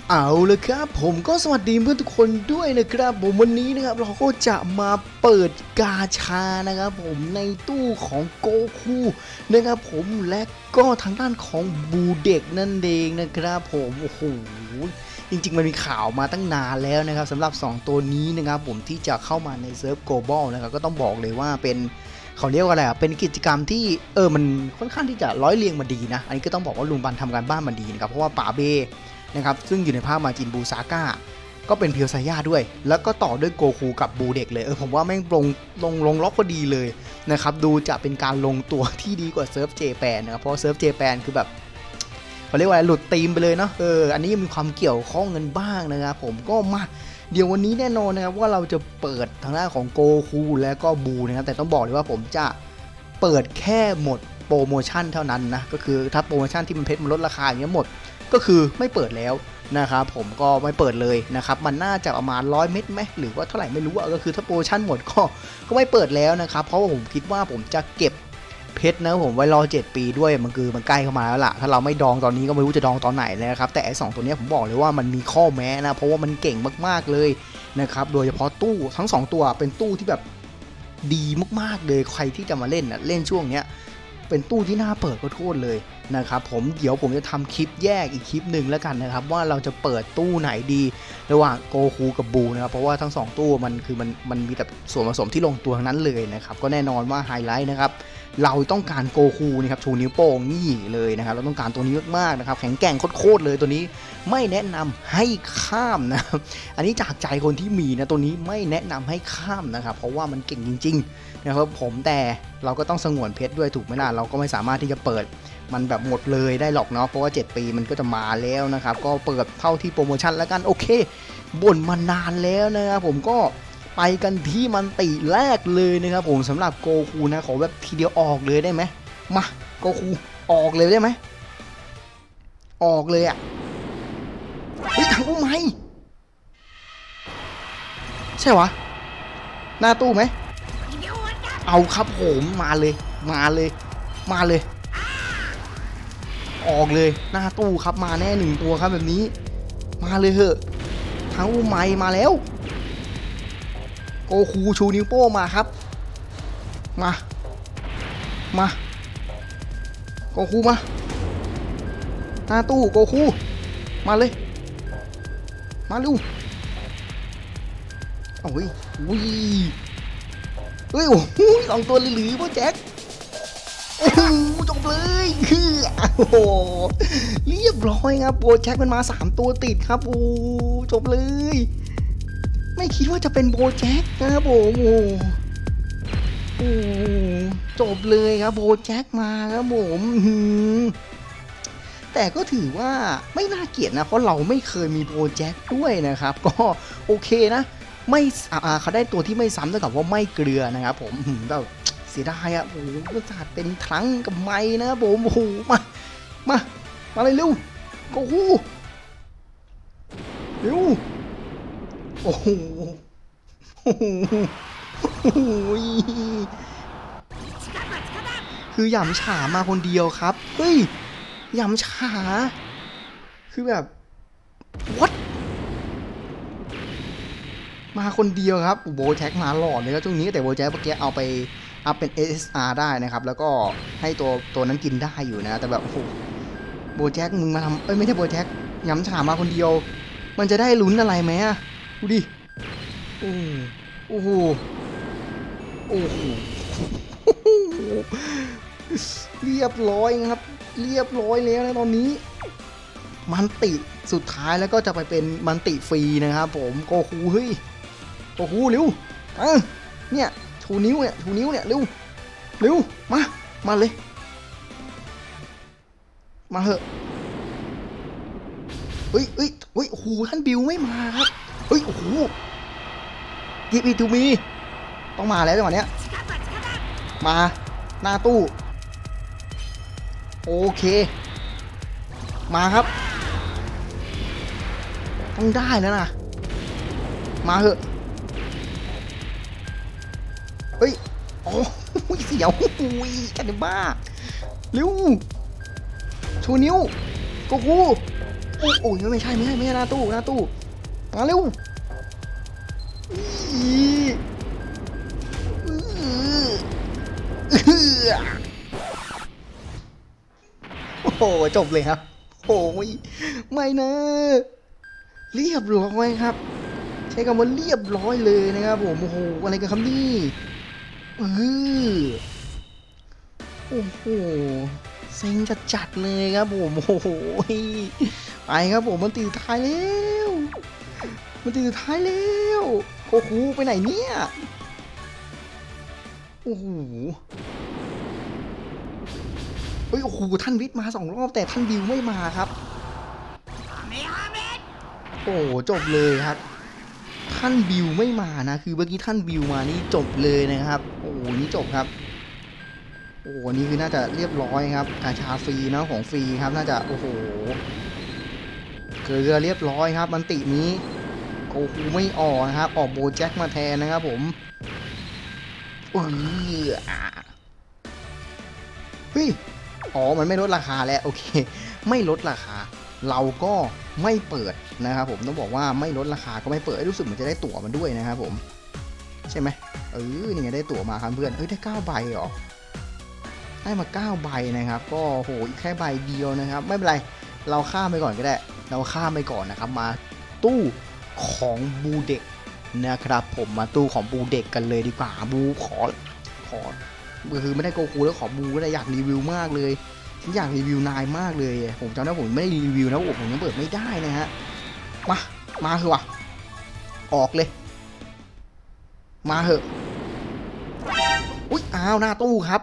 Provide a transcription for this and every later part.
เอาเลยครับผมก็สวัสดีเพื่อนทุกคนด้วยนะครับผมวันนี้นะครับเราก็จะมาเปิดกาชานะครับผมในตู้ของโกคูนะครับผมและก็ทางด้านของบูเด็กนั่นเองนะครับผมโอ้โหจริงๆมันมีข่าวมาตั้งนานแล้วนะครับสำหรับ2ตัวนี้นะครับผมที่จะเข้ามาในเซิร์ฟโกลบอลนะครับก็ต้องบอกเลยว่าเป็นเขาเรียกว่าอะไรเป็นกิจกรรมที่มันค่อนข้างที่จะร้อยเรียงมาดีนะอันนี้ก็ต้องบอกว่าลุงบันทำการบ้านมาดีนะครับเพราะว่าป๋าเบนะครับซึ่งอยู่ในภาคมาจินบูซาก้าก็เป็นเพียวไซย่าด้วยแล้วก็ต่อด้วยโกคูกับบูเด็กเลยผมว่าแม่งลงล็อกพอดีเลยนะครับดูจะเป็นการลงตัวที่ดีกว่าเซิร์ฟเจแปนนะครับเพราะเซิร์ฟเจแปนคือแบบเขาเรียกว่าหลุดธีมไปเลยเนาะอันนี้มีความเกี่ยวข้องกันบ้างนะครับผมก็มาเดี๋ยววันนี้แน่นอนนะครับว่าเราจะเปิดทางด้านของโกคูและก็บูนะครับแต่ต้องบอกเลยว่าผมจะเปิดแค่หมดโปรโมชั่นเท่านั้นนะก็คือถ้าโปรโมชั่นที่มันเพชรมันลดราคาอย่างเงี้ยหมดก็คือไม่เปิดแล้วนะครับผมก็ไม่เปิดเลยนะครับมันน่าจะประมาณ100 เม็ดไหมหรือว่าเท่าไหร่ไม่รู้ก็คือถ้าโปรโมชั่นหมดก็ไม่เปิดแล้วนะครับเพราะว่าผมคิดว่าผมจะเก็บเพชรนะผมไว้รอ7 ปีด้วยมันใกล้เข้ามาแล้วล่ะถ้าเราไม่ดองตอนนี้ก็ไม่รู้จะดองตอนไหนนะครับแต่ไอ้2ตัวนี้ผมบอกเลยว่ามันมีข้อแม้นะเพราะว่ามันเก่งมากๆเลยนะครับโดยเฉพาะตู้ทั้ง2ตัวเป็นตู้ที่แบบดีมากๆเลยใครที่จะมาเล่นเล่นช่วงเนี้ยเป็นตู้ที่น่าเปิดก็โทษเลยนะครับเดี๋ยวผมจะทำคลิปแยกอีกคลิปหนึ่งแล้วกันนะครับว่าเราจะเปิดตู้ไหนดีระหว่างโกคูกับบูนะครับเพราะว่าทั้ง2ตู้มันมีแต่ส่วนผสมที่ลงตัวทั้งนั้นเลยนะครับก็แน่นอนว่าไฮไลท์นะครับเราต้องการโกคูนะครับชูนิ้วโป้งนี่เลยนะครับเราต้องการตัวนี้มากๆนะครับแข็งแกร่งโคตรเลยตัวนี้ไม่แนะนำให้ข้ามนะครับอันนี้จากใจคนที่มีนะตัวนี้ไม่แนะนำให้ข้ามนะครับเพราะว่ามันเก่งจริงๆนะครับผมแต่เราก็ต้องสงวนเพชรด้วยถูกไหมล่ะเราก็ไม่สามารถที่จะเปิดมันแบบหมดเลยได้หรอกเนาะเพราะว่า7 ปีมันก็จะมาแล้วนะครับก็เปิดเท่าที่โปรโมชั่นแล้วกันโอเคบ่นมานานแล้วนะครับผมก็ไปกันที่มันติแรกเลยนะครับผมสำหรับโกคูนะขอแบบทีเดียวออกเลยได้ไหมมาโกคูออกเลยได้ไหมออกเลยเฮ้ยถังอุ้มไหมใช่วะหน้าตู้ไหมเอาครับผมมาเลยออกเลยหน้าตู้ครับมาแน่1 ตัวครับแบบนี้มาเลยเหอะทั้งอุ้มไม้มาแล้วโกคูชูนิ้วโป้มาครับมาโกคูมาหน้าตู้โกคูมาเลยมาเร็วโอ้ยโอ้โห2 ตัวหรือพ่อแจ็คโอ้โหจบเลยโอ้โหเรียบร้อยครับโปรแจ็คมันมา3 ตัวติดครับโอ้จบเลยไม่คิดว่าจะเป็นโปรแจ็คนะครับผมโอ้จบเลยครับโปรแจ็คมาครับผมแต่ก็ถือว่าไม่น่าเกลียดนะเพราะเราไม่เคยมีโปรแจ็คด้วยนะครับก็โอเคนะไม่เขาได้ตัวที่ไม่ซ้ำเท่ากับว่าไม่เกลือนะครับผมแบบเสียดายโอ้โหก็จะเป็นทรังกับไม้นะครับผมโอ้โหมาเลยเร็วโกคูเร็วโอ้โหคือหยำฉามาคนเดียวครับเฮ้ยหยำฉาคือแบบ what มาคนเดียวครับโบแจ็คมาหลอดเลยครับช่วงนี้แต่โบแจ็คเมื่อกี้เอาไปอัพเป็น SSR ได้นะครับแล้วก็ให้ตัวนั้นกินได้อยู่นะแต่แบบโอ้โหโบแจ็คมึงมาทำไม่ใช่โบแจ็คย้ำฉามาคนเดียวมันจะได้ลุ้นอะไรไหมดูดิโอ้โหเรียบร้อยครับเรียบร้อยแล้วนะตอนนี้มันติสุดท้ายแล้วก็จะไปเป็นมันติฟรีนะครับผมโกคูเฮ้ยโกคูเร็วเนี่ยชูนิ้วเนี่ยเร็วมาเลยมาเหอะเฮ้ยโอ้โหท่านบิวไม่มาครับเฮ้ยโอ้โหกิฟต์ทูมีต้องมาแล้วจังหวะเนี้ยมาหน้าตู้โอเคมาครับต้องได้แล้วนะมาเหอะเฮ้ยโอ้ยเสียวกันบ้าเร็วชูนิ้วโกคูโอ้ยไม่ใช่หน้าตู้มาเร็วโอ้โหจบเลยครับโอ้ยไม่นะเรียบร้อยครับใช้คำว่าเรียบร้อยเลยนะครับผมโอ้โหอะไรกันครับนี่โอ้โหเซ็งจัดเลยครับผมโอ้โหไปครับผมมันตีสุดท้ายแล้วโอ้โหไปไหนเนี่ยโอ้โหโอ้โหท่านวิทย์มา2 รอบแต่ท่านบิวไม่มาครับโอ้จบเลยครับท่านบิวไม่มานะคือเมื่อกี้ท่านบิวมานี่จบเลยนะครับโอ้นี่จบครับโอ้นี่คือน่าจะเรียบร้อยครับกาชาฟรีนะของฟรีครับน่าจะโอ้โหเกลือเรียบร้อยครับมันตินี้โกคูไม่ออกนะครับออกโบแจ็คมาแทนนะครับผมเฮ้ยอ๋อมันไม่ลดราคาแล้วโอเคไม่ลดราคาเราก็ไม่เปิดนะครับผมต้องบอกว่าไม่ลดราคาก็ไม่เปิดรู้สึกเหมือนจะได้ตั๋วมันด้วยนะครับผมใช่ไหมนี่ไงได้ตั๋วมาครับเพื่อนได้9 ใบเหรอได้มา9 ใบนะครับก็โหอีกแค่ใบเดียวนะครับไม่เป็นไรเราข้ามไปก่อนก็ได้เราข้ามไปก่อนนะครับมาตู้ของบูเด็กนะครับผมมาตู้ของบูเด็กกันเลยดีกว่าบูขอคือไม่ได้โกคูแล้วขอบูก็ได้อยากรีวิวมากเลยฉันอยากรีวิวนายมากเลยผมจำได้ผมไม่ได้รีวิวนะผมยังเปิดไม่ได้นะฮะมาคือวะออกเลยมาเหอะอุ๊ยอ้าวหน้าตู้ครับ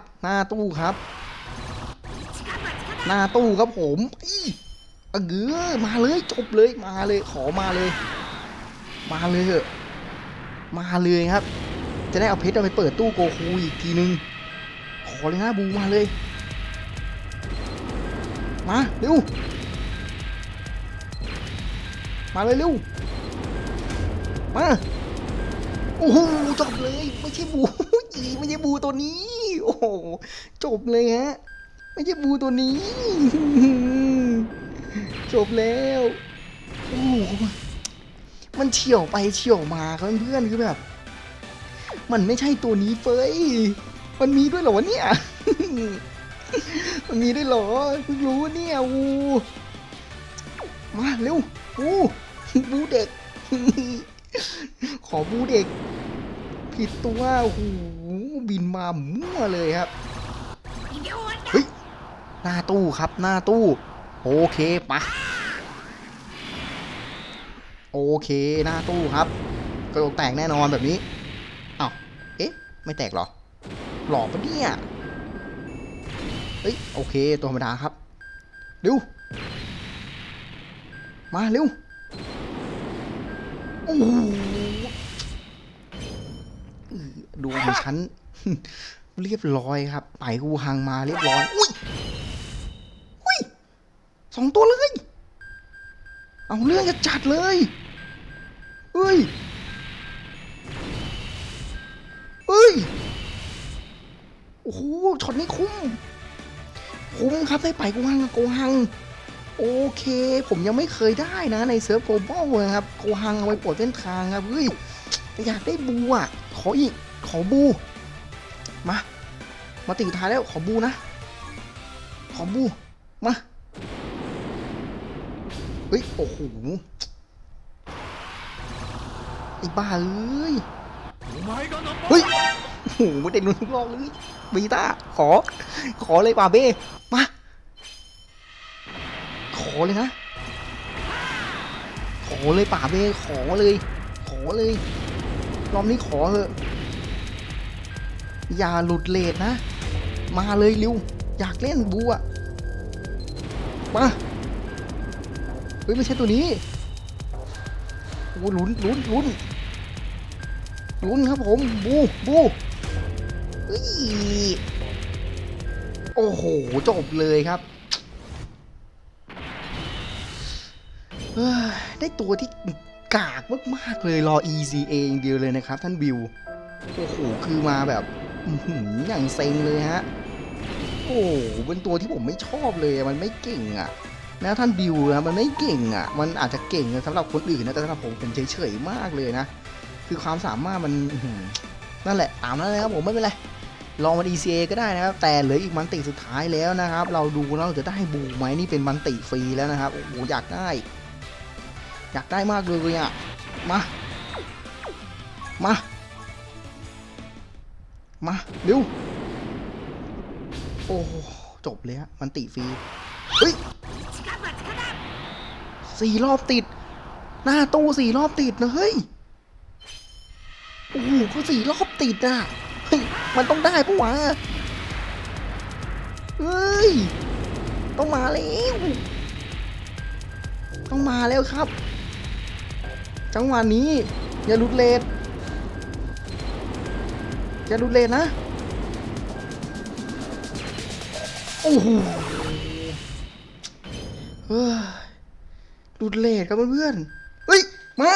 ผมมาเลยจบเลยมาเลยขอมาเลยเหอะมาเลยครับจะได้เอาเพชรไปเปิดตู้โกคูอีกทีนึงขอเลยนะบูมาเลยมาเร็วมาเลยเร็วมาโอ้โหจบเลยไม่ใช่บูไม่ใช่บูตัวนี้โอ้โหจบเลยฮะไม่ใช่บูตัวนี้จบแล้วโอ้มันเฉี่ยวไปเฉี่ยวมาครับเพื่อนคือแบบมันไม่ใช่ตัวนี้เฟ้ยมันมีด้วยเหรอวะเนี่ยมันมีด้วยเหรอเพิ่งรู้เนี่ยมาเร็วบูเด็กขอบูเด็กผิดตัวโอ้โหบินมามั่วเลยครับเฮ้ยหน้าตู้ครับหน้าตู้โอเคปะโอเคหน้าตู้ครับกระโดดแตกแน่นอนแบบนี้อ้าวไม่แตกหรอหลอกปะเนี่ยเฮ้ยโอเคตัวธรรมดาครับเร็วมาเร็วโอ้ดูมันชั้นเรียบร้อยครับไปกูหังมาเรียบร้อยอุ้ย2 ตัวเลยเอาเรื่องจะจัดเลยเฮ้ยโอ้โหช็อตนี้คุ้มครับได้ไปโกหังโอเคผมยังไม่เคยได้นะในเซิร์ฟโกลบอลนะครับโกหังเอาไว้ปลดเส้นทางครับเฮ้ยแต่อยากได้บูอ่ะขอบูมาติดท้ายแล้วขอบูนะขอบูมาเฮ้ยโอ้โหไอ้บ้าเอ้ยเฮ้ยโอ้โหไม่ได้ลุ้นทุกรอบเลยบีต้าขอเลยป่าเบ้มาขอเลยนะขอเลยป่าเบ้ขอเลยรอบนี้ขอเถอะอย่าหลุดเลทนะมาเลยริวอยากเล่นบูอะมาเฮ้ยไม่ใช่ตัวนี้โอ้ลุ้นครับผมบูโอ้โหจบเลยครับได้ตัวที่กากมากๆเลยรอ ECA อย่างเดียวเลยนะครับท่านบิวโอ้โหคือมาแบบอย่างเซ็งเลยฮะโอ้เป็นตัวที่ผมไม่ชอบเลยมันไม่เก่งอ่ะนะท่านบิวนะมันไม่เก่งอ่ะมันอาจจะเก่งสำหรับคนอื่นนะแต่สำหรับผมเฉยๆมากเลยนะคือความสามารถมันนั่นแหละตามนั้นเลยครับผมไม่เป็นไรลองมา ECA ก็ได้นะครับแต่เหลืออีกมันติสุดท้ายแล้วนะครับเราดูแล้วเราจะได้บูไหมนี่เป็นมันติฟรีแล้วนะครับโอ้โหอยากได้มากเลยอ่ะมาเร็วโอ้จบเลยฮะมันติฟรีเฮ้ย4 รอบติดหน้าตู้4 รอบติดนะเฮ้ยโอ้โหก็4 รอบติดอ่ะเฮ้ยมันต้องได้ปะวะเฮ้ยต้องมาแล้วครับจังหวะนี้อย่าหลุดเลทนะโอ้โหหลุดเลทครับเพื่อนเฮ้ยมา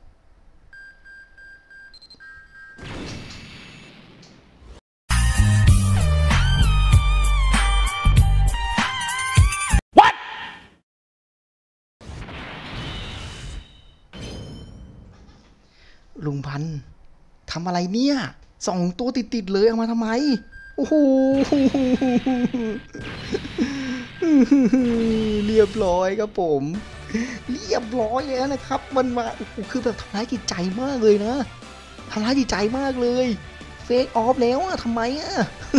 ลุงพันธุ์ทำอะไรเนี่ย2 ตัวติดเลยเอามาทำไมโอ้โหเรียบร้อยครับผมเรียบร้อยแล้วนะครับมันมาโอ้โหคือแบบทำร้ายจิตใจมากเลยนะทำร้ายจิตใจมากเลยเฟกออฟแล้วอะทำไมอะ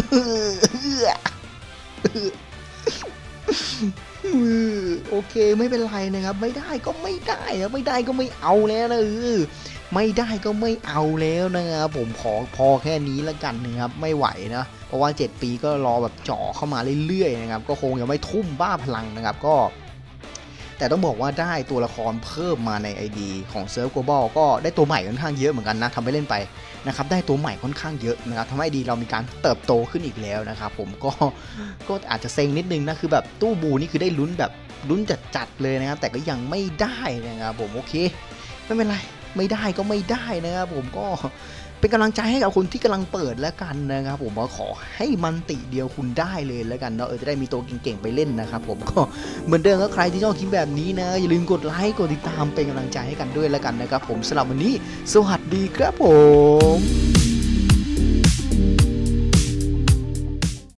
โอเคไม่เป็นไรนะครับไม่ได้ก็ไม่ได้นะไม่ได้ก็ไม่เอาแล้วนะไม่ได้ก็ไม่เอาแล้วนะครับผมขอพอแค่นี้แล้วกันนะครับไม่ไหวนะเพราะว่า7 ปีก็รอแบบจ่อเข้ามาเรื่อยๆนะครับก็คงยังไม่ทุ่มบ้าพลังนะครับก็แต่ต้องบอกว่าได้ตัวละครเพิ่มมาใน ID ของเซิร์ฟโกลบอลก็ได้ตัวใหม่ค่อนข้างเยอะเหมือนกันนะทำไปเล่นไปนะครับได้ตัวใหม่ค่อนข้างเยอะนะครับทำให้ดีเรามีการเติบโตขึ้นอีกแล้วนะครับผมก็อาจจะเซ็งนิดนึงนะคือแบบตู้บูนี่คือได้ลุ้นแบบลุ้นจัดเลยนะครับแต่ก็ยังไม่ได้นะครับผมโอเคไม่เป็นไรไม่ได้ก็ไม่ได้นะครับผมก็เป็นกำลังใจให้กับคนที่กำลังเปิดแล้วกันนะครับผมขอให้มันติเดียวคุณได้เลยแล้วกันเนาะจะได้มีตัวเก่งๆไปเล่นนะครับผมก็เหมือนเดิมก็ใครที่ชอบคลิปแบบนี้นะอย่าลืมกดไลค์กดติดตามเป็นกำลังใจให้กันด้วยแล้วกันนะครับผมสำหรับวันนี้สวัสดีครับผม